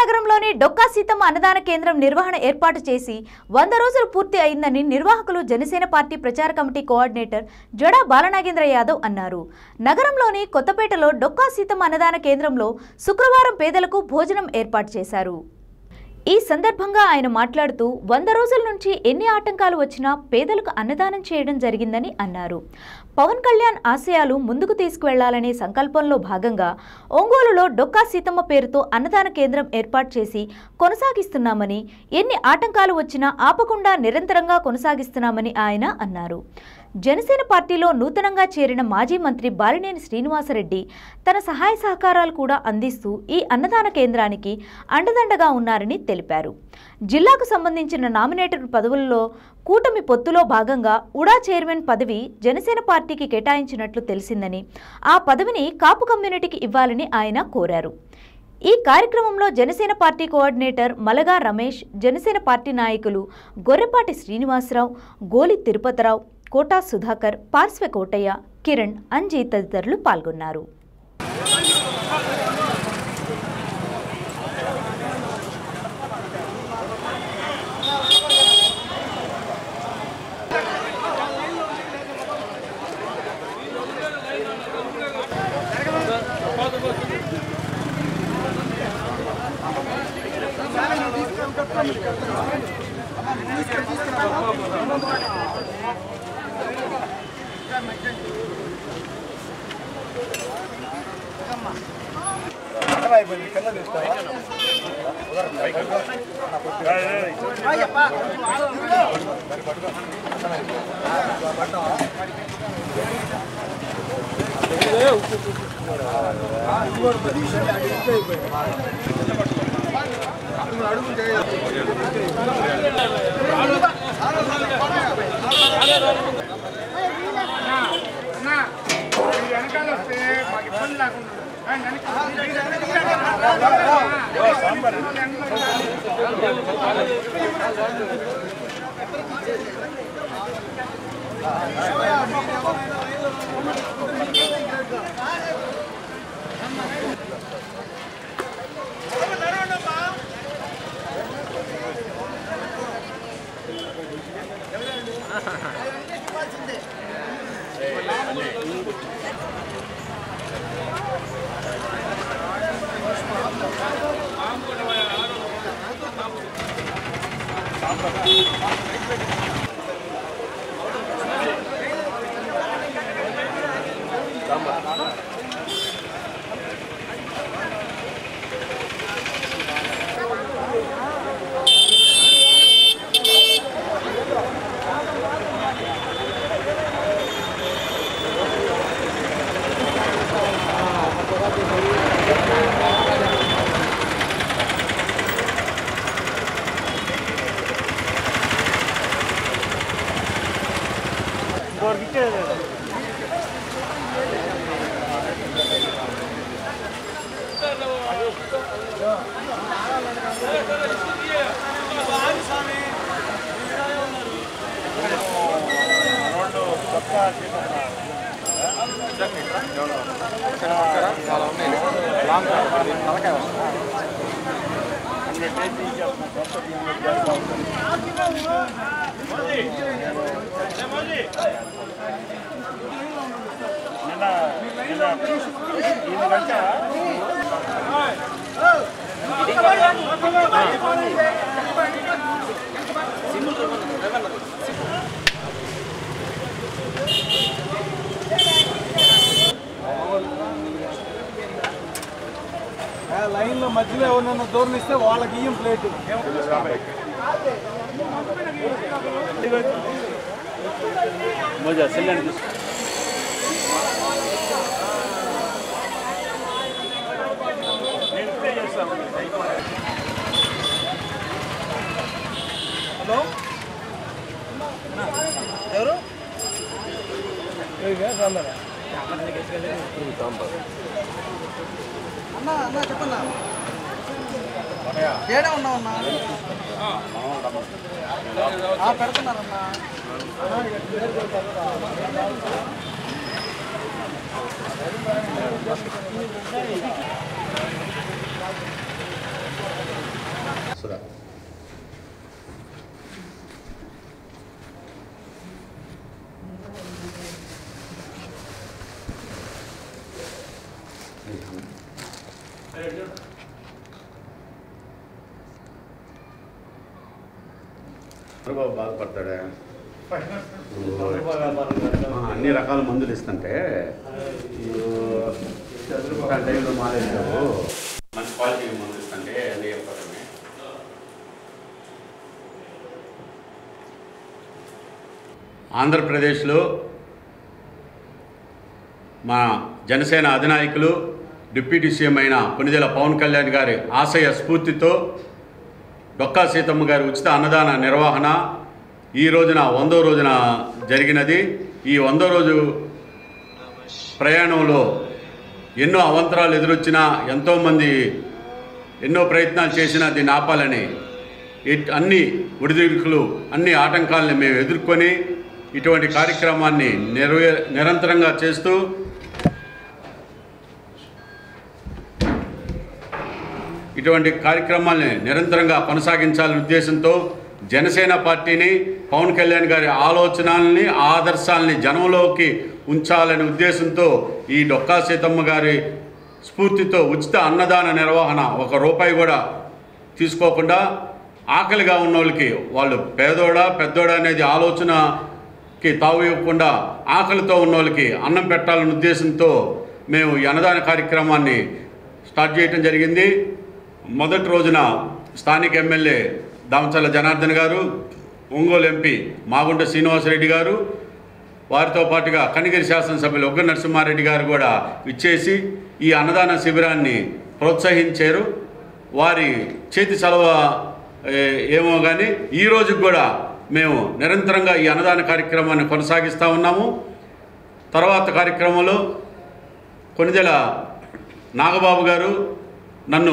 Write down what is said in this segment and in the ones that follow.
నగరంలోని డొక్కా సీతమ్మ అన్నదాన కేంద్రం నిర్వహణ ఏర్పాటు చేసి 100 రోజులు పూర్తి అయిందని నిర్వాహకులు జనసేన పార్టీ ప్రచార కమిటీ కోఆర్డినేటర్ జడా బాలనాగేంద్ర యాదవ్ అన్నారు. నగరంలోని కొత్తపేటలో డొక్కా సీతమ్మ అన్నదాన కేంద్రంలో శుక్రవారం పేదలకు భోజనం ఏర్పాటు చేశారు. ఈ సందర్భంగా ఆయన మాట్లాడుతూ 100 రోజుల నుంచి ఎన్ని ఆటంకాలు వచ్చినా పేదలకు అన్నదానం చేయడం జరిగిందని అన్నారు. పవన్ కళ్యాణ్ ఆశయాలు ముందుకు తీసుకువెళ్లాలనే సంకల్పంలో భాగంగా ఒంగోలులో డొక్కా సీతమ్మ పేరుతో అన్నదాన కేంద్రం ఏర్పాటు చేసి కొనసాగిస్తున్నామని, ఎన్ని ఆటంకాలు వచ్చినా ఆపకుండా నిరంతరంగా కొనసాగిస్తున్నామని ఆయన అన్నారు. జనసేన పార్టీలో నూతనంగా చేరిన మాజీ మంత్రి బాలినేని శ్రీనివాసరెడ్డి తన సహాయ సహకారాలు కూడా అందిస్తూ ఈ అన్నదాన కేంద్రానికి అండదండగా ఉన్నారని తెలిపారు. జిల్లాకు సంబంధించిన నామినేటెడ్ పదవుల్లో కూటమి పొత్తులో భాగంగా ఉడా చైర్మన్ పదవి జనసేన పార్టీకి కేటాయించినట్లు తెలిసిందని, ఆ పదవిని కాపు కమ్యూనిటీకి ఇవ్వాలని ఆయన కోరారు. ఈ కార్యక్రమంలో Janasena party coordinator Malaga Ramesh, Janasena party నాయకులు గొర్రెపాటి శ్రీనివాసరావు, గోలి తిరుపతిరావు, కోటా సుధాకర్, పార్శ్వ కోటయ్య, కిరణ్, అంజీ తదితరులు పాల్గొన్నారు. లైన్ లో మధ్యలో ఎవరన్నా దూరనిస్తే వాళ్ళకి ఇయ్యం ప్లేట్. హలో ఎవరు అన్నా అన్నా చెప్పన్నా ఏడా ఉన్నావన్నా పెడుతున్నారన్నా చంద్రబాబు బాధపడతాడా? అన్ని రకాల మందులు ఇస్తుంటే టైంలో మారేసావు. మంచి క్వాలిటీ మందులు ఇస్తుంటే అన్నీ చెప్పడమే. ఆంధ్రప్రదేశ్లో మా జనసేన అధినాయకులు డిప్యూటీ సీఎం అయిన కొణిదెల పవన్ కళ్యాణ్ గారి ఆశయ స్ఫూర్తితో డొక్కా సీతమ్మ గారి ఉచిత అన్నదాన నిర్వహణ ఈ రోజున 100వ రోజున జరిగినది. ఈ 100వ రోజు ప్రయాణంలో ఎన్నో అవంతరాలు ఎదురొచ్చినా, ఎంతోమంది ఎన్నో ప్రయత్నాలు చేసినా దీన్ని ఆపాలని అన్ని ఒడిదుడుకులు, అన్ని ఆటంకాలని మేము ఎదుర్కొని ఇటువంటి కార్యక్రమాన్ని నిరంతరంగా చేస్తూ ఇటువంటి కార్యక్రమాల్ని నిరంతరంగా కొనసాగించాలనే ఉద్దేశంతో జనసేన పార్టీని, పవన్ కళ్యాణ్ గారి ఆలోచనల్ని, ఆదర్శాలని జనంలోకి ఉంచాలనే ఉద్దేశంతో ఈ డొక్కా సీతమ్మ గారి స్ఫూర్తితో ఉచిత అన్నదాన నిర్వహణ 1 రూపాయి కూడా తీసుకోకుండా ఆకలిగా ఉన్న వాళ్ళకి, వాళ్ళు పేదోడా పెద్దోడా అనేది ఆలోచనకి తావు ఇవ్వకుండా ఆకలితో ఉన్న వాళ్ళకి అన్నం పెట్టాలనే ఉద్దేశంతో మేము ఈ అన్నదాన కార్యక్రమాన్ని స్టార్ట్ చేయడం జరిగింది. మొదటి రోజున స్థానిక ఎమ్మెల్యే దామచర్ల జనార్దన్ గారు, ఒంగోలు ఎంపీ మాగుంట శ్రీనివాసరెడ్డి గారు, వారితో పాటుగా కనిగిరి శాసనసభ్యులు ఉగ్ర నరసింహారెడ్డి గారు కూడా ఇచ్చేసి ఈ అన్నదాన శిబిరాన్ని ప్రోత్సహించారు. వారి చేతి చలవ ఏమో కానీ ఈ రోజుకి కూడా మేము నిరంతరంగా ఈ అన్నదాన కార్యక్రమాన్ని కొనసాగిస్తూ ఉన్నాము. తర్వాత కార్యక్రమంలో కొణిదెల నాగబాబు గారు నన్ను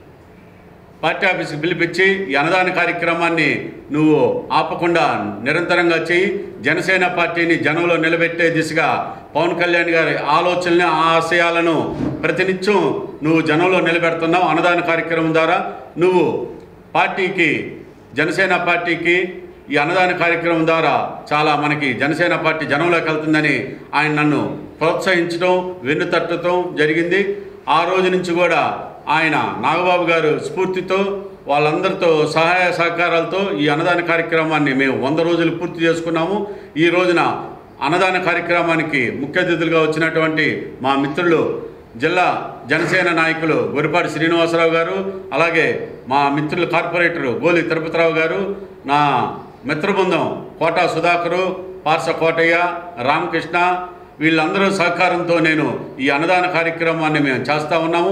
పార్టీ ఆఫీస్కి పిలిపించి ఈ అన్నదాన కార్యక్రమాన్ని నువ్వు ఆపకుండా నిరంతరంగా చేయి, జనసేన పార్టీని జనంలో నిలబెట్టే దిశగా పవన్ కళ్యాణ్ గారి ఆలోచనల్ని, ఆశయాలను ప్రతినిత్యం నువ్వు జనంలో నిలబెడుతున్నావు. అన్నదాన కార్యక్రమం ద్వారా నువ్వు పార్టీకి, జనసేన పార్టీకి ఈ అన్నదాన కార్యక్రమం ద్వారా చాలా మనకి జనసేన పార్టీ జనంలోకి వెళ్తుందని ఆయన నన్ను ప్రోత్సహించడం, వెన్నుతట్టడం జరిగింది. ఆ రోజు నుంచి కూడా ఆయన నాగబాబు గారు స్ఫూర్తితో వాళ్ళందరితో సహాయ సహకారాలతో ఈ అన్నదాన కార్యక్రమాన్ని మేము 100 రోజులు పూర్తి చేసుకున్నాము. ఈ రోజున అన్నదాన కార్యక్రమానికి ముఖ్య అతిథులుగా వచ్చినటువంటి మా మిత్రులు జిల్లా జనసేన నాయకులు గొరిపాటి శ్రీనివాసరావు గారు, అలాగే మా మిత్రులు కార్పొరేటరు గోలి తిరుపతిరావు గారు, నా మిత్రబృందం కోటా సుధాకరు, పార్స కోటయ్య, రామకృష్ణ, వీళ్ళందరూ సహకారంతో నేను ఈ అన్నదాన కార్యక్రమాన్ని మేము చేస్తూ ఉన్నాము.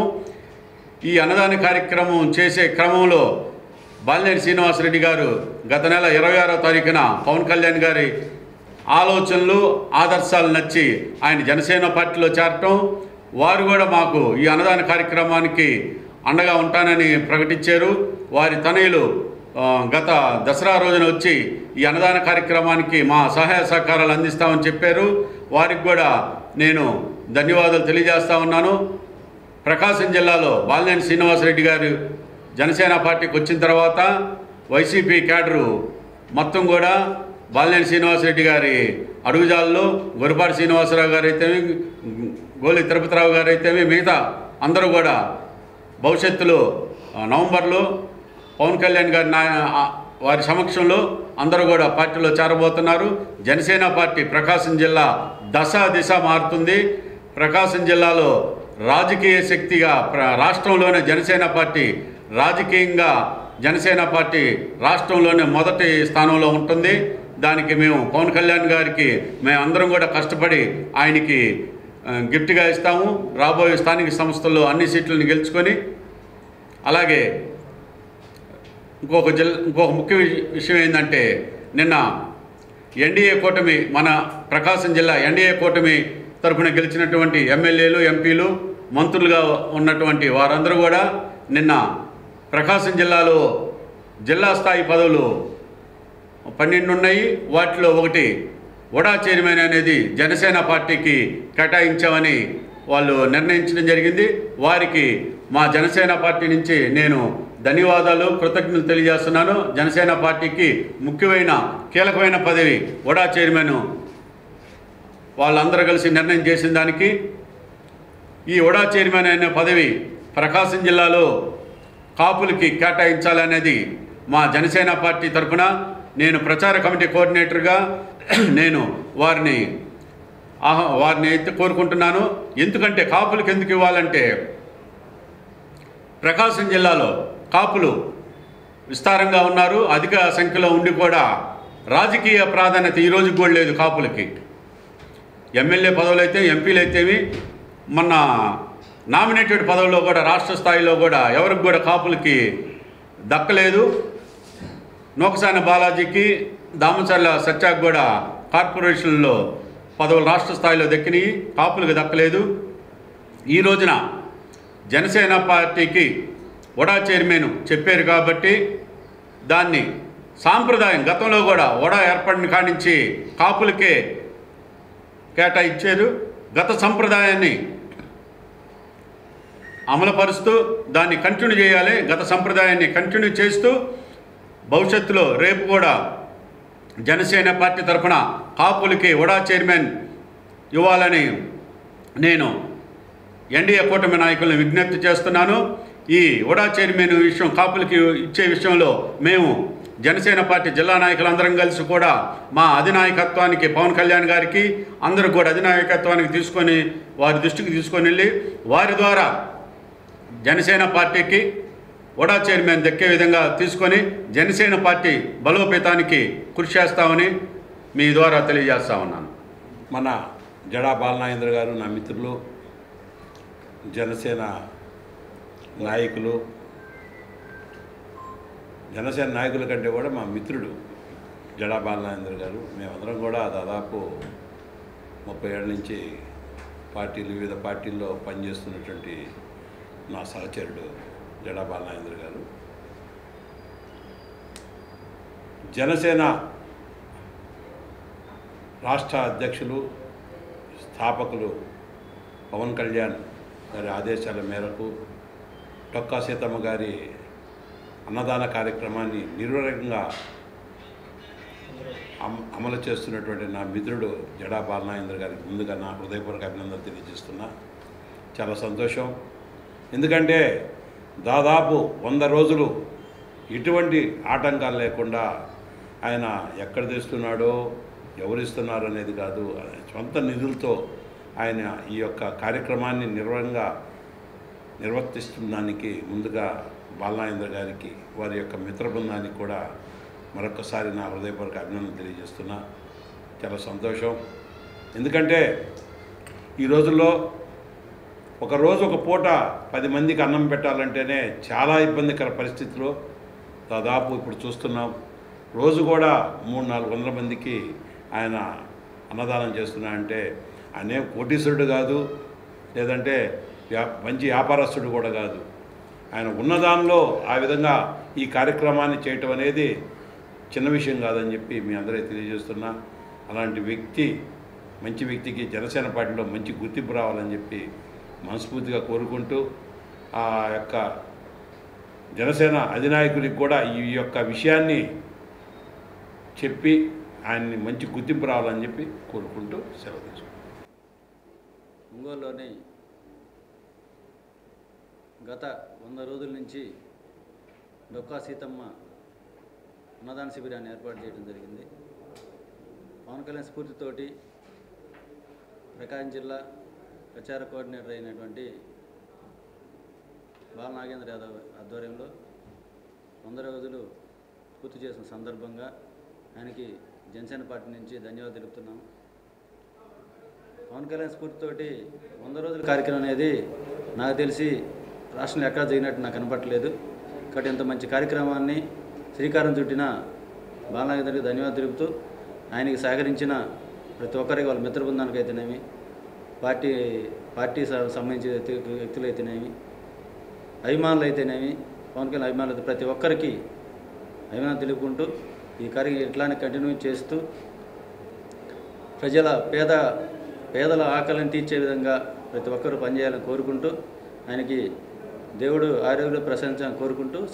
ఈ అన్నదాన కార్యక్రమం చేసే క్రమంలో బాలినేని శ్రీనివాసరెడ్డి గారు గత నెల 26వ తారీఖున పవన్ కళ్యాణ్ గారి ఆలోచనలు, ఆదర్శాలు నచ్చి ఆయన జనసేన పార్టీలో చేరటం, వారు కూడా మాకు ఈ అన్నదాన కార్యక్రమానికి అండగా ఉంటానని ప్రకటించారు. వారి తనయులు గత దసరా రోజున వచ్చి ఈ అన్నదాన కార్యక్రమానికి మా సహాయ సహకారాలు అందిస్తామని చెప్పారు. వారికి కూడా నేను ధన్యవాదాలు తెలియజేస్తా ఉన్నాను. ప్రకాశం జిల్లాలో బాలినేని శ్రీనివాసరెడ్డి గారు జనసేన పార్టీకి వచ్చిన తర్వాత వైసీపీ క్యాడరు మొత్తం కూడా బాలినేని శ్రీనివాసరెడ్డి గారి అడుగుజాల్లో గొరిపాటి శ్రీనివాసరావు గారు అయితేమి, గోలి తిరుపతిరావు గారు అయితేమి, మిగతా అందరూ కూడా భవిష్యత్తులో నవంబర్లో పవన్ కళ్యాణ్ గారి వారి సమక్షంలో అందరూ కూడా పార్టీలో చేరబోతున్నారు. జనసేన పార్టీ ప్రకాశం జిల్లా దిశ మారుతుంది. ప్రకాశం జిల్లాలో రాజకీయ శక్తిగా రాష్ట్రంలోనే జనసేన పార్టీ రాజకీయంగా జనసేన పార్టీ రాష్ట్రంలోనే మొదటి స్థానంలో ఉంటుంది. దానికి మేము పవన్ కళ్యాణ్ గారికి మేమందరం కూడా కష్టపడి ఆయనకి గిఫ్ట్గా ఇస్తాము. రాబోయే స్థానిక సంస్థల్లో అన్ని సీట్లను గెలుచుకొని, అలాగే ఇంకొక ముఖ్య విషయం ఏంటంటే, నిన్న ఎన్డీఏ కూటమి, మన ప్రకాశం జిల్లా ఎన్డీఏ కూటమి తరఫున గెలిచినటువంటి ఎమ్మెల్యేలు, ఎంపీలు, మంత్రులుగా ఉన్నటువంటి వారందరూ కూడా నిన్న ప్రకాశం జిల్లాలో జిల్లా స్థాయి పదవులు 12 ఉన్నాయి. వాటిలో ఒకటి వడా చైర్మన్ అనేది జనసేన పార్టీకి కేటాయించామని వాళ్ళు నిర్ణయించడం జరిగింది. వారికి మా జనసేన పార్టీ నుంచి నేను ధన్యవాదాలు, కృతజ్ఞతలు తెలియజేస్తున్నాను. జనసేన పార్టీకి ముఖ్యమైన కీలకమైన పదవి వడా చైర్మన్ వాళ్ళందరూ కలిసి నిర్ణయం చేసిన దానికి, ఈ వడా చైర్మన్ అనే పదవి ప్రకాశం జిల్లాలో కాపులకి కేటాయించాలనేది మా జనసేన పార్టీ తరఫున నేను ప్రచార కమిటీ కోఆర్డినేటర్గా నేను వారిని అయితే కోరుకుంటున్నాను. ఎందుకంటే కాపులకు ఎందుకు ఇవ్వాలంటే ప్రకాశం జిల్లాలో కాపులు విస్తారంగా ఉన్నారు. అధిక సంఖ్యలో ఉండి కూడా రాజకీయ ప్రాధాన్యత ఈ రోజు కూడా లేదు కాపులకి. ఎమ్మెల్యే పదవులు అయితే, ఎంపీలు అయితేవి, మొన్న నామినేటెడ్ పదవుల్లో కూడా రాష్ట్ర స్థాయిలో కూడా ఎవరికి కూడా కాపులకి దక్కలేదు. నోకసాని బాలాజీకి, దామచర్ల సత్యాకు కూడా కార్పొరేషన్లో పదవులు రాష్ట్ర స్థాయిలో దక్కినాయి, కాపులకు దక్కలేదు. ఈ రోజున జనసేన పార్టీకి వడా చైర్మన్ చెప్పారు కాబట్టి దాన్ని సాంప్రదాయం గతంలో కూడా వడా ఏర్పడిన కానించి కాపులకే కేటాయించారు. గత సంప్రదాయాన్ని అమలుపరుస్తూ దాన్ని కంటిన్యూ చేయాలి. గత సంప్రదాయాన్ని కంటిన్యూ చేస్తూ భవిష్యత్తులో రేపు కూడా జనసేన పార్టీ తరఫున కాపులకి వడా చైర్మన్ ఇవ్వాలని నేను ఎన్డీఏ కూటమి నాయకులను విజ్ఞప్తి చేస్తున్నాను. ఈ వడా చైర్మన్ విషయం కాపులకి ఇచ్చే విషయంలో మేము జనసేన పార్టీ జిల్లా నాయకులందరం కలిసి కూడా మా అధినాయకత్వానికి పవన్ కళ్యాణ్ గారికి అందరూ కూడా అధినాయకత్వానికి తీసుకొని వారి దృష్టికి తీసుకొని వెళ్ళి వారి ద్వారా జనసేన పార్టీకి వడా చైర్మన్ దక్కే విధంగా తీసుకొని జనసేన పార్టీ బలోపేతానికి కృషి చేస్తామని మీ ద్వారా తెలియజేస్తా ఉన్నాను. మన జడా బాలనాగేంద్ర గారు నా మిత్రులు, జనసేన నాయకులు, జనసేన నాయకుల కంటే కూడా మా మిత్రుడు జడా బాలనాగేంద్ర గారు. మేమందరం కూడా దాదాపు 30 ఏళ్ళ నుంచి వివిధ పార్టీల్లో పనిచేస్తున్నటువంటి నా సహచరుడు జడా బాలనాగేంద్ర గారు. జనసేన రాష్ట్ర అధ్యక్షులు, స్థాపకులు పవన్ కళ్యాణ్ గారి ఆదేశాల మేరకు టొక్కా సీతమ్మ గారి అన్నదాన కార్యక్రమాన్ని నిర్విఘ్నంగా అమలు చేస్తున్నటువంటి నా మిత్రుడు జడా బాలనాగేంద్ర గారికి ముందుగా నా హృదయపూర్వక అభినందనలు తెలియజేస్తున్నా. చాలా సంతోషం. ఎందుకంటే దాదాపు 100 రోజులు ఎటువంటి ఆటంకాలు లేకుండా ఆయన ఎక్కడ తెస్తున్నాడో, ఎవరిస్తున్నారు అనేది కాదు, సొంత నిధులతో ఆయన ఈ యొక్క కార్యక్రమాన్ని నిర్వర్తిస్తున్నందుకు ముందుగా బాలనాగేంద్ర గారికి, వారి యొక్క మిత్ర బృందానికి కూడా మరొకసారి నా హృదయపూర్వక అభినందనలు తెలియజేస్తున్నా. చాలా సంతోషం. ఎందుకంటే ఈ రోజుల్లో ఒకరోజు ఒక పూట 10 మందికి అన్నం పెట్టాలంటేనే చాలా ఇబ్బందికర పరిస్థితిలో దాదాపు ఇప్పుడు చూస్తున్నాం. రోజు కూడా 300-400 మందికి ఆయన అన్నదానం చేస్తున్నా అంటే ఆయన కోటీశ్వరుడు కాదు, లేదంటే మంచి వ్యాపారస్తుడు కూడా కాదు. ఆయన ఉన్నదానిలో ఆ విధంగా ఈ కార్యక్రమాన్ని చేయటం అనేది చిన్న విషయం కాదని చెప్పి మీ అందరికీ తెలియజేస్తున్నా. అలాంటి వ్యక్తి, మంచి వ్యక్తికి జనసేన పార్టీలో మంచి గుర్తింపు రావాలని చెప్పి మనస్ఫూర్తిగా కోరుకుంటూ, ఆ యొక్క జనసేన అధినాయకుడికి కూడా ఈ యొక్క విషయాన్ని చెప్పి ఆయన్ని మంచి గుర్తింపు రావాలని చెప్పి కోరుకుంటూ సెలవు తీసుకుంటాం. ఒంగోలులోని గత 100 రోజుల నుంచి డొక్కా సీతమ్మ అన్నదాన శిబిరాన్ని ఏర్పాటు చేయడం జరిగింది. పవన్ కళ్యాణ్ స్ఫూర్తితోటి ప్రకాశం జిల్లా ప్రచార కోఆర్డినేటర్ అయినటువంటి బాలనాగేంద్ర యాదవ్ ఆధ్వర్యంలో 100 రోజులు పూర్తి చేసిన సందర్భంగా ఆయనకి జనసేన పార్టీ నుంచి ధన్యవాదాలు తెలుపుతున్నాము. పవన్ కళ్యాణ్ స్ఫూర్తితోటి 100 రోజుల కార్యక్రమం అనేది నాకు తెలిసి రాష్ట్రంలో ఎక్కడ జరిగినట్టు నాకు కనపట్టలేదు. కాబట్టి ఇంత మంచి కార్యక్రమాన్ని శ్రీకారం చుట్టిన బాలనాగేంద్రకి ధన్యవాదాలు తెలుపుతూ, ఆయనకి సహకరించిన ప్రతి ఒక్కరికి, వాళ్ళ మిత్ర బృందానికి అయితేనేమి, పార్టీ సంబంధించిన వ్యక్తులు అయితేనేమి, అభిమానులు అయితేనేమి, పవన్ కళ్యాణ్ అభిమానులు అయితే ప్రతి ఒక్కరికి అభిమానం తెలుపుకుంటూ ఈ కార్యక్రమం ఇట్లానే కంటిన్యూ చేస్తూ పేదల ఆకలిని తీర్చే విధంగా ప్రతి ఒక్కరూ పనిచేయాలని కోరుకుంటూ, ఆయనకి దేవుడు ఆరోగ్య ప్రశంసని కోరుకుంటూ